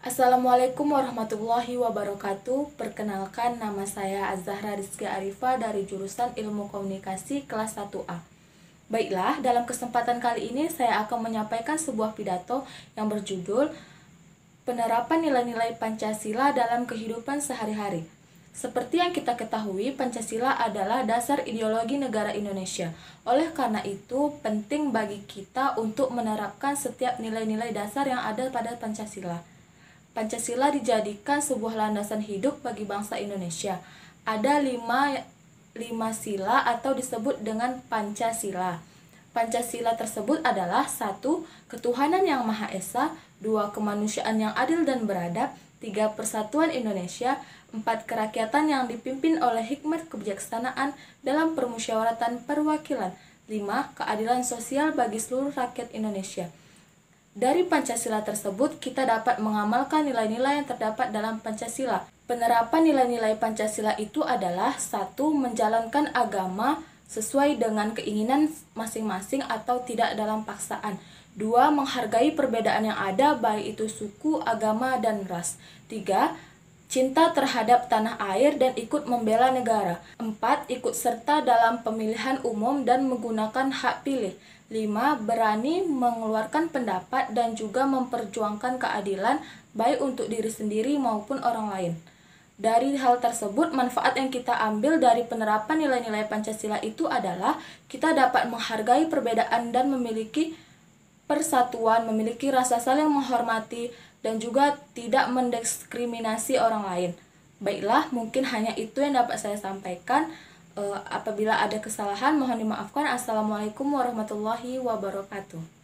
Assalamualaikum warahmatullahi wabarakatuh. Perkenalkan, nama saya Az-Zahra Rizky Arifa dari jurusan Ilmu Komunikasi kelas 1A. Baiklah, dalam kesempatan kali ini saya akan menyampaikan sebuah pidato yang berjudul Penerapan Nilai-Nilai Pancasila dalam Kehidupan Sehari-hari. Seperti yang kita ketahui, Pancasila adalah dasar ideologi negara Indonesia. Oleh karena itu, penting bagi kita untuk menerapkan setiap nilai-nilai dasar yang ada pada Pancasila. Pancasila dijadikan sebuah landasan hidup bagi bangsa Indonesia. Ada lima sila atau disebut dengan Pancasila. Pancasila tersebut adalah 1. Ketuhanan yang Maha Esa, 2. Kemanusiaan yang adil dan beradab, 3. Persatuan Indonesia, 4. Kerakyatan yang dipimpin oleh hikmat kebijaksanaan dalam permusyawaratan perwakilan, 5. Keadilan sosial bagi seluruh rakyat Indonesia. Dari Pancasila tersebut, kita dapat mengamalkan nilai-nilai yang terdapat dalam Pancasila. Penerapan nilai-nilai Pancasila itu adalah 1. Menjalankan agama sesuai dengan keinginan masing-masing atau tidak dalam paksaan. 2. Menghargai perbedaan yang ada, baik itu suku, agama, dan ras. 3. Cinta terhadap tanah air dan ikut membela negara. 4. Ikut serta dalam pemilihan umum dan menggunakan hak pilih. 5. Berani mengeluarkan pendapat dan juga memperjuangkan keadilan baik untuk diri sendiri maupun orang lain. Dari hal tersebut, manfaat yang kita ambil dari penerapan nilai-nilai Pancasila itu adalah kita dapat menghargai perbedaan dan memiliki persatuan, memiliki rasa saling menghormati, dan juga tidak mendiskriminasi orang lain. Baiklah, mungkin hanya itu yang dapat saya sampaikan. Apabila ada kesalahan, mohon dimaafkan. Assalamualaikum warahmatullahi wabarakatuh.